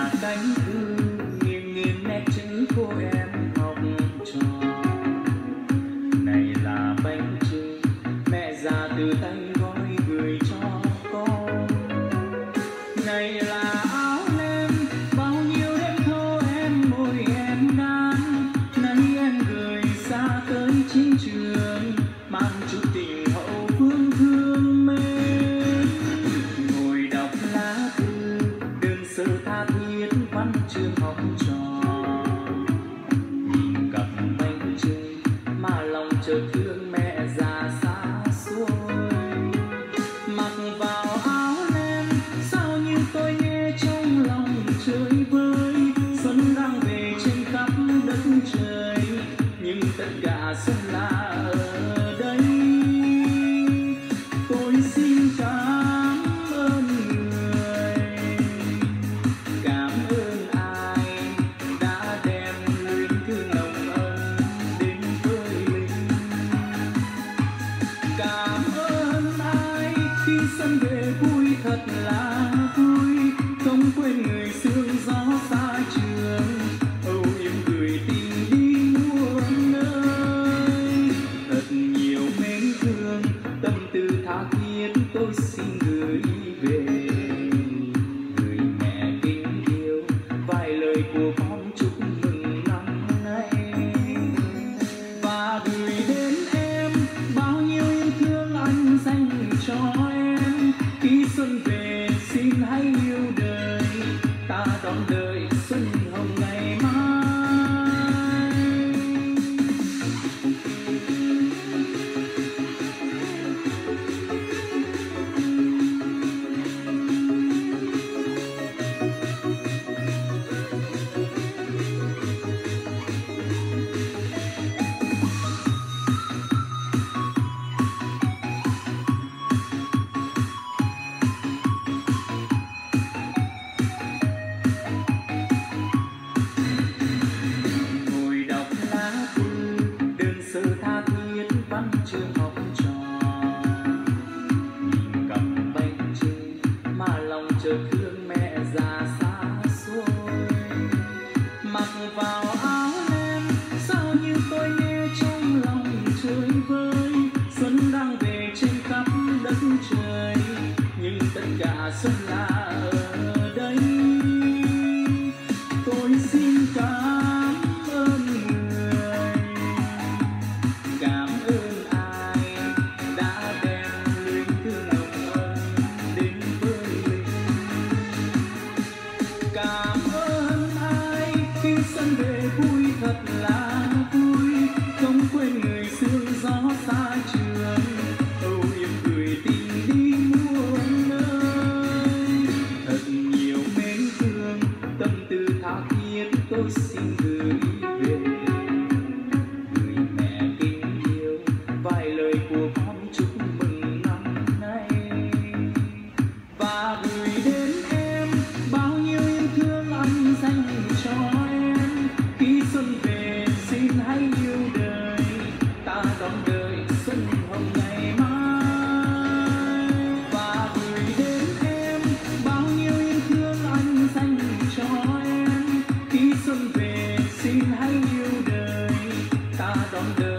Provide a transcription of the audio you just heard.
là cánh thư nghiêng nghiêng nét chữ cô em học trò. Này là bánh trưng mẹ già từ tay gói gửi cho con. Này là áo len bao nhiêu đêm thâu em ngồi em đan. Nay em gửi xa tới chiến trường mang chút tình hậu phương thương mến. Ngồi đọc lá thư đơn sơ tha thiết văn chương học trò. Nhìn cặp bánh trưng mà lòng chợt thương mẹ già xa xôi. Mặc vào áo len sao như tôi nghe trong lòng chơi vơi. Xuân đang về trên khắp đất trời nhưng tất cả xuân là ở đây. Tôi xin cảm ơn người, cảm ơn ai đã đem luyến thương nồng ấm đến với mình. Cảm ơn ai khi xuân về vui thật là vui, không quên người sương gió xa trường âu yếm gửi tình đi muôn nơi. Thật nhiều mến thương tâm tư tha thiết tôi xin gửi về. Người mẹ kính yêu vài lời của con chúc mừng năm nay. Và gửi đến em bao nhiêu yêu thương anh dành cho em. Khi xuân về xin hãy yêu đời, ta đón đợi xuân hồng ngày mai. Ngồi đọc lá thư đơn sơ tha thiết văn chương học trò. Nhìn cặp bánh trưng mà lòng chợt thương mẹ già xa xôi. Mặc vào áo len sao như tôi nghe trong lòng chơi vơi. Xuân đang về trên khắp đất trời nhưng tất cả xuân là ở đây. Tôi xin cảm ơn người, cảm ơn ai đã đem luyến thương nồng ấm đến với mình. Cảm ơn ai khi xuân về vui thật là vui, không quên người sương gió xa trường âu yếm gửi tình đi muôn nơi. Thật nhiều mến thương tâm tư tha thiết tôi xin gửi về. Người mẹ kính yêu vài lời của con chúc mừng năm nay. Và gửi đến em bao nhiêu yêu thương anh dành cho em. Khi xuân về xin hãy yêu đời, ta đón đợi xuân hồng ngày mai. Và gửi đến em bao nhiêu yêu thương anh dành cho em. Khi xuân về xin hãy yêu đời, ta đón đợi